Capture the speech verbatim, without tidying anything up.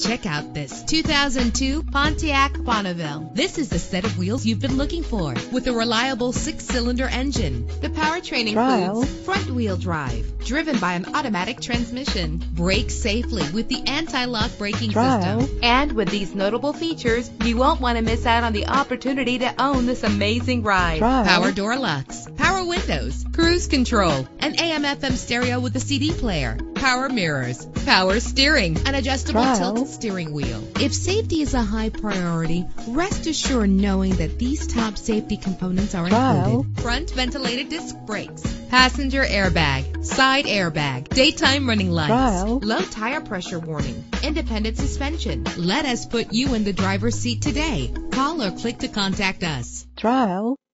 Check out this two thousand two Pontiac Bonneville. This is the set of wheels you've been looking for, with a reliable six-cylinder engine. The powertrain Trial. includes front-wheel drive, driven by an automatic transmission. Brake safely with the anti-lock braking Trial. system. And with these notable features, you won't want to miss out on the opportunity to own this amazing ride. Trial. Power door locks, power windows, cruise control, an A M F M stereo with a C D player, power mirrors, power steering, an adjustable Trial. tilt steering wheel. If safety is a high priority, rest assured knowing that these top safety components are Trial. included. Front ventilated disc brakes, passenger airbag, side airbag, daytime running lights, Trial. low tire pressure warning, independent suspension. Let us put you in the driver's seat today. Call or click to contact us. Trial.